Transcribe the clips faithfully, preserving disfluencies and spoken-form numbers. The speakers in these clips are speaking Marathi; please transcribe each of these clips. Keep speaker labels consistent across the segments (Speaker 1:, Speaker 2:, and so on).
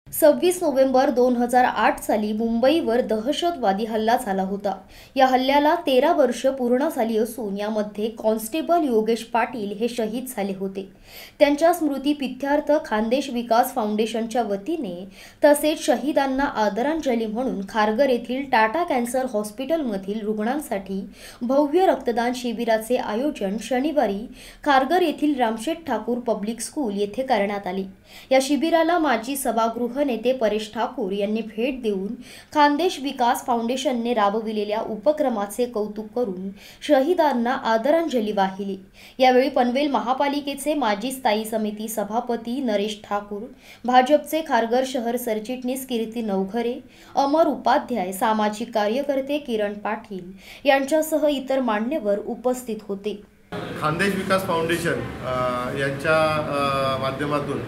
Speaker 1: सव्वीस नोव्हेंबर दोन हजार आठ साली मुंबईवर दहशतवादी हल्ला झाला होता। या हल्ल्याला तेरा वर्ष पूर्ण झाली असून यामध्ये कॉन्स्टेबल योगेश पाटील हे शहीद झाले होते। त्यांच्या स्मृतिप्रित्यर्थ खान्देश विकास फाउंडेशनच्या वतीने तसेच शहीदांना आदरांजली म्हणून खारघर येथील टाटा कॅन्सर हॉस्पिटलमधील रुग्णांसाठी भव्य रक्तदान शिबिराचे आयोजन शनिवारी खारघर येथील रामशेठ ठाकूर पब्लिक स्कूल येथे करण्यात आले। या शिबिराला माजी सभागृह नेते परेश ठाकूर यांनी भेट देऊन खान्देश विकास फाउंडेशनने राबविलेल्या उपक्रमाचे कौतुक करून शहीदांना आदरांजली वाहिली। यावेळी पनवेल महापालिकेचे माजी स्थायी समिती सभापती नरेश ठाकूर, भाजपचे खारघर शहर सरचिटणीस कीर्ती नवघरे, अमर उपाध्याय, सामाजिक कार्यकर्ते किरण पाटील यांच्यासह इतर मान्यवर उपस्थित होते।
Speaker 2: खान्देश विकास फाउंडेशन यांच्या माध्यमातून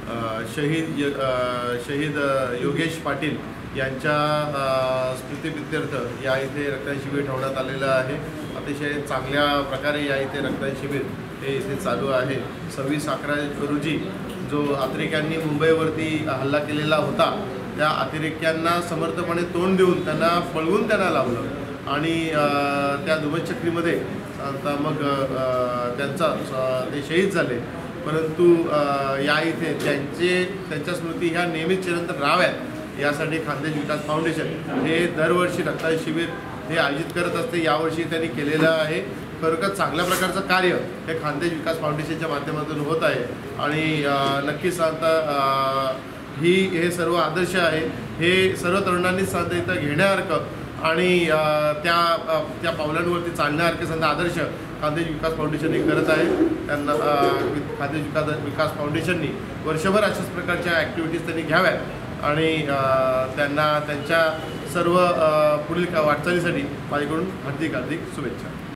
Speaker 2: शहीद शहीद योगेश पाटील यांच्या स्मृतिप्रित्यर्थ या इथे रक्तदान शिबिर ठेवण्यात आलेलं आहे। अतिशय चांगल्या प्रकारे या इथे रक्तदान शिबिर हे इथे चालू आहे। सव्वीस अकरा रोजी जो अतिरेक्यांनी मुंबईवरती हल्ला केलेला होता त्या अतिरेक्यांना समर्थपणे तोंड देऊन त्यांना पळवून त्यांना लावलं आणि त्या दुबईचक्रीमध्ये मग त्यांचा ते शहीद झाले। परंतु या इथे त्यांचे त्यांच्या स्मृती ह्या नेहमीच चिरंतन राहाव्यात यासाठी खान्देश विकास फाउंडेशन हे दरवर्षी रक्तदान शिबिर हे आयोजित करत असते। यावर्षी त्यांनी केलेलं आहे। खरोखर चांगल्या प्रकारचं कार्य हे खान्देश विकास फाउंडेशनच्या माध्यमातून होत आहे आणि नक्कीच सांगता ही हे सर्व आदर्श आहे हे सर्व तरुणांनी सांगता इथं घेण्यासारखं आणि त्या त्या पावलांवरती चालण्यासारखे संत आदर्श खान्देश विकास फाउंडेशन हे करत आहे। त्यांना खान्देश विकास विकास फाउंडेशननी वर्षभर अशाच प्रकारच्या ॲक्टिव्हिटीज त्यांनी घ्याव्यात आणि त्यांना त्यांच्या सर्व पुढील वाटचालीसाठी माझ्याकडून हार्दिक हार्दिक शुभेच्छा।